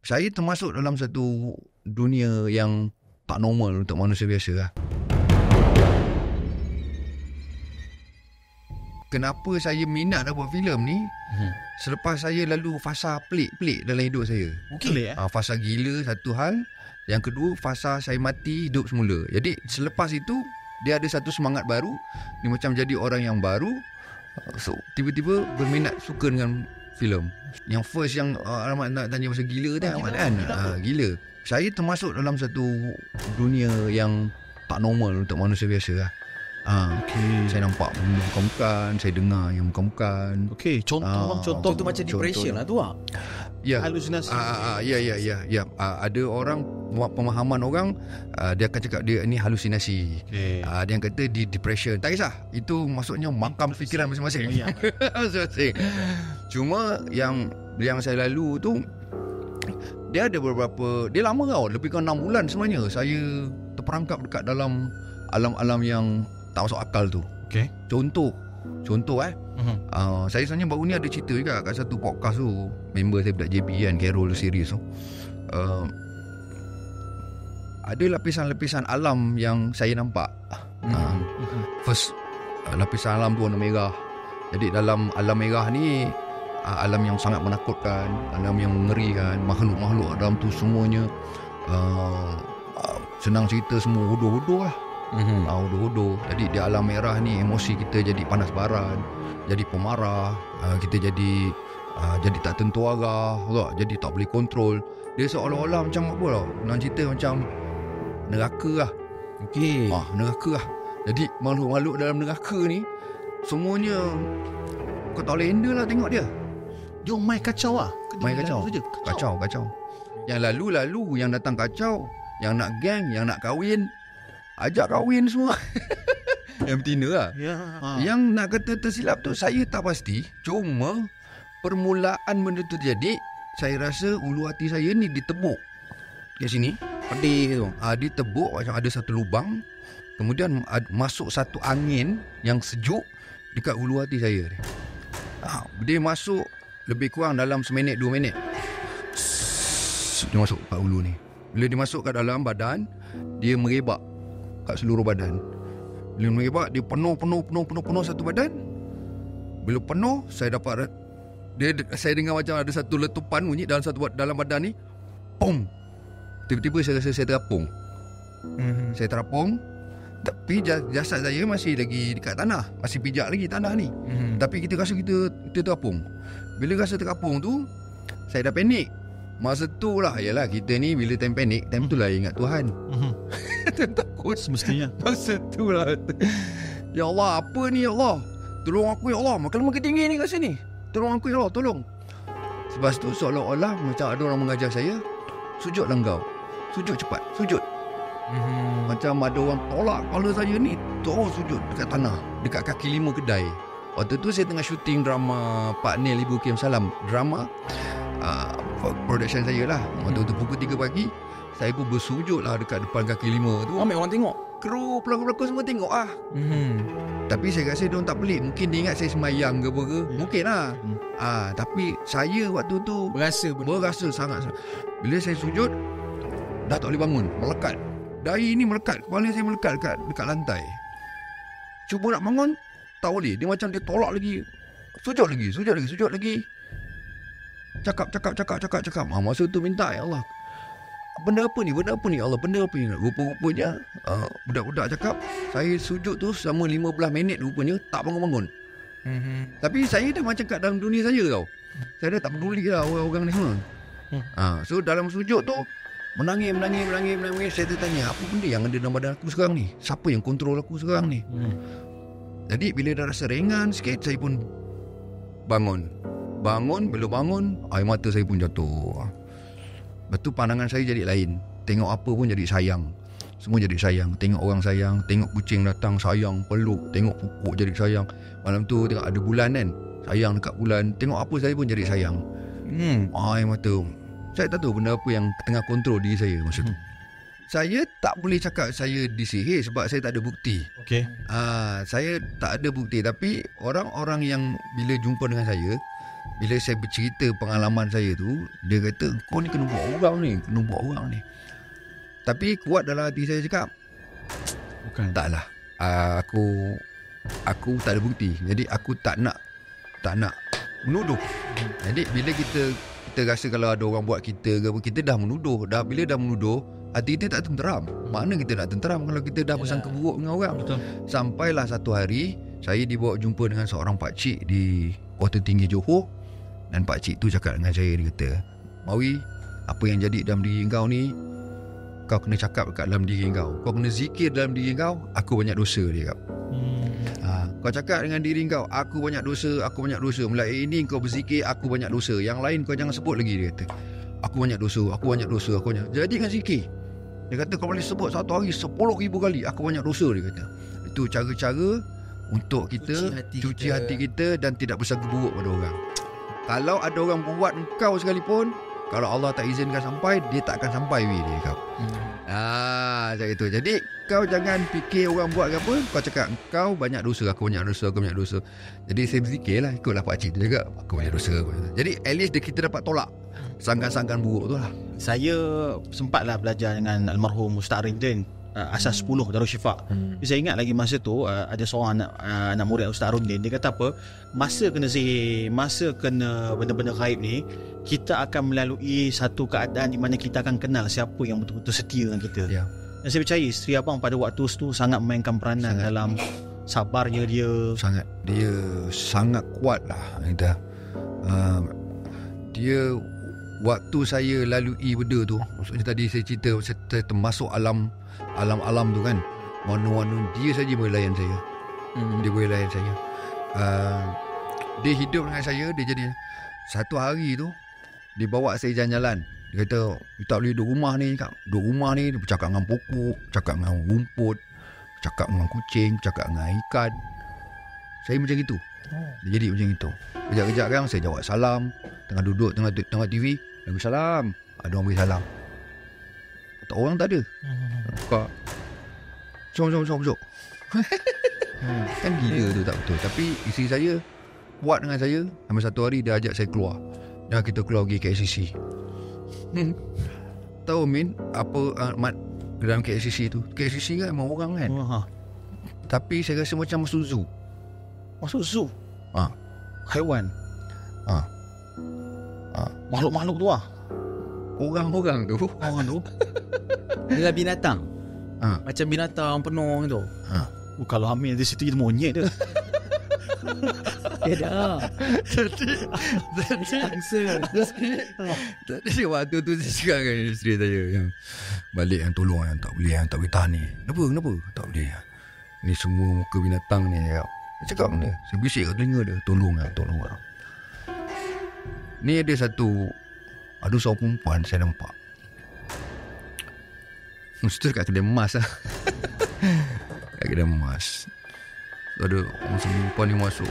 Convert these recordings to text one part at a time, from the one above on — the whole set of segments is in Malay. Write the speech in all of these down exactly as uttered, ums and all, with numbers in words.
Saya termasuk dalam satu dunia yang tak normal untuk manusia biasa lah. Kenapa saya minat nak buat filem ni? Hmm. Selepas saya lalu fasa pelik-pelik dalam hidup saya. Okey. Ha, fasa gila satu hal. Yang kedua, fasa saya mati, hidup semula. Jadi selepas itu, dia ada satu semangat baru. Dia macam jadi orang yang baru. So tiba-tiba berminat, suka dengan filem. Yang first yang uh, alamat nak tanya pasal gila tu, alamat kan? Uh, gila. Saya termasuk dalam satu dunia yang tak normal untuk manusia biasa lah. Ah, okay. Saya nampak benda bukan-bukan, saya dengar yang bukan-bukan. Okey, contoh ah, bang, contoh tu macam depression lah tu ah. Ya. Halusinasi. Ah, ah, ya ya ya ya. Ah, ada orang pemahaman orang ah, dia akan cakap dia ni halusinasi. Okay. Ah, dia yang kata di depression. Tak kisah. Itu maksudnya makam fikiran masing-masing. Ya. Masing-masing. Cuma yang yang saya lalu tu dia ada beberapa, dia lama tau, lebih kurang enam bulan sebenarnya saya terperangkap dekat dalam alam-alam yang tak masuk akal tu. Okay. Contoh Contoh eh uh-huh. uh, saya sebenarnya baru ni ada cerita juga kat satu podcast tu. Member saya budak J B kan, Carol series tu. uh, Ada lapisan-lapisan alam yang saya nampak. uh, uh-huh. First uh, lapisan alam tu warna merah. Jadi dalam alam merah ni uh, alam yang sangat menakutkan, alam yang mengerikan. Makhluk-makhluk dalam tu semuanya uh, uh, senang cerita semua hodoh-hodoh lah. Mm-hmm. Ah, hodoh-hodoh. Jadi di alam merah ni emosi kita jadi panas baran, jadi pemarah, uh, kita jadi uh, jadi tak tentu arah, tak? Jadi tak boleh kontrol. Dia seolah-olah macam apa tau, nak cerita macam neraka lah. Okey. Ah, neraka lah. Jadi makhluk-makhluk dalam neraka ni semuanya kau tak boleh handle lah tengok dia. Dia main kacau lah. Main kacau. Kacau. Kacau, kacau. Yang lalu-lalu yang datang kacau, yang nak gang, yang nak kahwin, ajak kahwin semua. Yang betina lah. Ya. Ha. Yang nak kata tersilap tu saya tak pasti. Cuma permulaan benda tu terjadi, saya rasa ulu hati saya ni ditebuk kat sini. Pedih tu. Ah, ditebuk macam ada satu lubang. Kemudian ad, masuk satu angin yang sejuk dekat ulu hati saya ni. Ah, dia masuk lebih kurang dalam seminit dua minit. Dia masuk kat ulu ni. Bila dia masuk kat dalam badan, dia merebak kat seluruh badan. Bila merebak, dia penuh, penuh, penuh, penuh, penuh satu badan. Bila penuh, saya dapat dia, saya dengar macam ada satu letupan bunyi dalam satu dalam badan ni. Pum. Tiba-tiba saya rasa saya terapung. Mm-hmm. Saya terapung. Tapi jasad saya masih lagi dekat tanah, masih pijak lagi tanah ni. Mm-hmm. Tapi kita rasa kita kita terapung. Bila rasa terapung tu, saya dah panik. Masa tu lah, yalah kita ni bila time panik, time tu lah ingat Tuhan. Mm-hmm. Takut semestinya. Masa tu lah, ya Allah, apa ni ya Allah, tolong aku ya Allah, makin makin tinggi ni kat sini. Tolong aku ya Allah, tolong. Lepas tu seolah-olah macam ada orang mengajar saya, sujudlah engkau, sujud cepat, sujud. Mm-hmm. Macam ada orang tolak kepala saya ni, terus sujud dekat tanah, dekat kaki lima kedai. Waktu tu saya tengah syuting drama Pak Nil Ibu Kim Salam. Drama uh, production saya lah. Waktu tu pukul tiga pagi, saya pun bersujud lah dekat depan kaki lima tu. Ambil orang tengok. Kru pelakon-pelakon semua tengok ah. Mm-hmm. Tapi saya rasa dia orang tak pelik. Mungkin dia ingat saya semayang ke apa ke. Mungkin lah. Mm. Ah, tapi saya waktu tu Berasa benar. Berasa sangat. Bila saya sujud, dah tak boleh bangun. Melekat. Dahi ni melekat. Kepala saya melekat dekat, dekat lantai. Cuba nak bangun, tak boleh. Dia macam dia tolak lagi. Sujud lagi, sujud lagi, sujud lagi. Cakap, cakap, cakap, cakap, cakap. Ah, masa tu minta, ya Allah, benda apa ni, benda apa ni, ya Allah, benda apa ni. Rupa-rupanya uh, budak-budak cakap, saya sujud tu selama lima belas minit rupanya tak bangun-bangun. Mm-hmm. Tapi saya dah macam kat dalam dunia saya tau. Saya dah tak peduli lah orang-orang ni semua. Hmm. Ah, so dalam sujud tu menangis, menangis, menangis, menangis. Saya tertanya, apa benda yang ada dalam badan aku sekarang ni? Siapa yang kontrol aku sekarang ni? Hmm. Jadi bila dah rasa ringan sikit, saya pun bangun. Bangun, bila bangun, air mata saya pun jatuh. Lepas tu pandangan saya jadi lain. Tengok apa pun jadi sayang. Semua jadi sayang. Tengok orang sayang, tengok kucing datang sayang, peluk. Tengok pokok jadi sayang. Malam tu tengok ada bulan kan, sayang dekat bulan. Tengok apa saya pun jadi sayang. Hmm, air mata. Saya tak tahu benda apa yang tengah kontrol diri saya masa tu. Hmm. Saya tak boleh cakap saya disihir sebab saya tak ada bukti. Okey. Ah, saya tak ada bukti, tapi orang-orang yang bila jumpa dengan saya, bila saya bercerita pengalaman saya tu, dia kata, kau ni kena buat orang ni, kena buat orang ni. Tapi kuat dalam hati saya cakap, Bukan. taklah, uh, aku aku tak ada bukti. Jadi aku tak nak tak nak menuduh. Jadi bila kita kita rasa kalau ada orang buat kita ke apa, kita dah menuduh. Dah bila dah menuduh, hati kita tak tenteram. Mana kita nak tenteram kalau kita dah bersangka buruk dengan orang. Betul. Sampailah satu hari saya dibawa jumpa dengan seorang pakcik di Kota Tinggi Johor. Dan pakcik tu cakap dengan saya, dia kata, Mawi, apa yang jadi dalam diri kau ni, kau kena cakap kat dalam diri kau. Kau kena zikir dalam diri kau, aku banyak dosa, dia kata. Hmm. Ha, kau cakap dengan diri kau, aku banyak dosa, aku banyak dosa. Mulai ini kau berzikir, aku banyak dosa. Yang lain kau jangan sebut lagi, dia kata. Aku banyak dosa, aku banyak dosa, aku banyak. Jadi kan zikir. Dia kata kau boleh sebut satu hari sepuluh ribu kali, aku banyak dosa, dia kata. Itu cara-cara untuk kita Cuci hati cuci kita. hati kita dan tidak bersangka buruk pada orang. Kalau ada orang buat engkau sekalipun, kalau Allah tak izinkan sampai, dia tak akan sampai weh dia kau. Hmm. Ah, macam itu. Jadi kau jangan fikir orang buat ke apa, kau cakap kau banyak dosa, aku banyak dosa, aku banyak dosa. Jadi saya berzikirlah, ikutlah pakcik tu juga, aku banyak dosa, aku banyak dosa. Jadi at least kita dapat tolak sangkaan-sangkaan buruk tu lah. Saya sempatlah belajar dengan almarhum Ustaz Arindin, uh, Asas sepuluh Darul Syifa. Hmm. Saya ingat lagi masa tu uh, ada seorang anak, uh, anak murid Ustaz Arindin, dia kata apa, masa kena sihir, masa kena benda-benda gaib ni, kita akan melalui satu keadaan di mana kita akan kenal siapa yang betul-betul setia dengan kita. Ya. Dan saya percaya isteri abang pada waktu itu sangat memainkan peranan Sangat. dalam sabarnya dia. Sangat, dia sangat kuat lah kita. Uh, dia waktu saya lalui benda tu, maksudnya tadi saya cerita saya, saya termasuk alam alam-alam tu kan, warna-warna, dia saja boleh layan saya. Hmm. Dia boleh layan saya. Uh, dia hidup dengan saya. Dia jadi satu hari tu dia bawa saya jalan-jalan. Dia kata, you tak boleh duduk rumah ni, Kak. Duduk rumah ni, dia bercakap dengan pokok, cakap dengan rumput, cakap dengan kucing, cakap dengan ikan. Saya macam itu. Dia jadi macam itu. Kejap-kejap kan saya jawab salam, tengah duduk tengah tengah T V, bagi salam, ada orang bagi salam. Tak, orang tak ada. Buka. Jom jom jom jom. Kan gila tu, tak betul. Tapi isteri saya kuat dengan saya. Sampai satu hari dia ajak saya keluar, dan kita keluar pergi K L C C. Hmm. Tahu Min apa uh, mat dalam K L C C tu? K L C C kan memang orang kan. Oh, ha. Tapi saya rasa macam masuk zoo. Masuk zoo. Ha. Haiwan. Ha. Ha. Makhluk-makhluk tu lah. Orang-orang tu. Orang tu. Dia lah binatang. Ha. Macam binatang penuh tu. Ha. Oh, kalau Amir di situ dia monyet dia. Dia dah. Jadi Angsa. Tadi waktu tu saya cakap dengan isteri saya yang balik, yang tolong, yang tak boleh, yang tak boleh tahan ni. Kenapa? Kenapa? Tak boleh. Ni semua muka binatang ni. Saya cakap benda. Saya bisik kat telinga dia. Tolong lah, tolong lah. Ni ada satu, ada seorang perempuan saya nampak. Mesti kat kedai emas lah. Kat kedai emas. Ada orang perempuan ni masuk.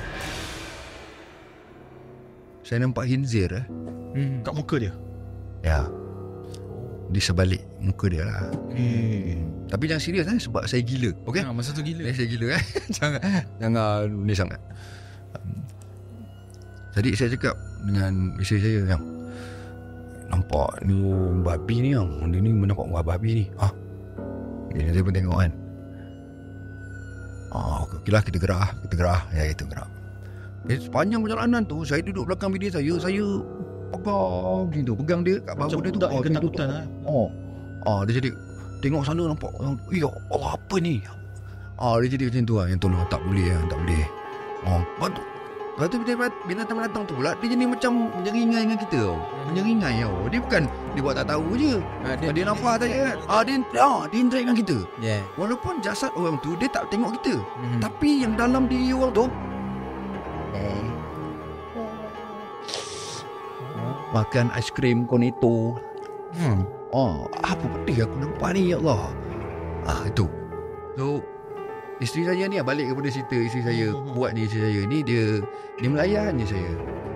Saya nampak khinzir eh. Hmm. Kat muka dia. Ya. Di sebalik muka dia lah. Okay. Tapi jangan serius eh, sebab saya gila. Okey? Ha, masa tu gila. Eh, saya gila eh. jangan jangan ni sangat. Um, Jadi saya cakap dengan isteri saya yang, nampak ni babi ni yang, dia ni nampak babi ni. Ha. Okay, saya pun tengok kan. Ah, okey lah, kita gerak ah, kita gerak. Ya, kita gerak. Eh, sepanjang perjalanan tu saya duduk belakang bini saya, saya pegang macam tu, pegang dia kat bahu Macam dia tu. budak Ah, yang macam tu. ketakutan lah. Oh. Ah, dia jadi tengok sana nampak orang, ya Allah apa ni? Ah, dia jadi macam tu lah, yang tolong tak boleh ah, tak boleh. Oh, lepas tu lepas tu binatang-binatang tu pula dia jadi macam menyeringai dengan kita tau. Menyeringai tau. Dia bukan dia buat tak tahu je. Ah, Dia, dia nampak saja kan. Ah, dia ah, dia interact dengan kita. Yeah. Walaupun jasad orang tu dia tak tengok kita. Hmm. Tapi yang dalam diri orang tu eh, makan aiskrim cornetto. Hmm. Oh, apa benda aku nampak ni, ya Allah. Ah, itu. So, isteri saya ni balik kepada cerita isteri saya buat ni, isteri saya ni dia dia melayan je saya.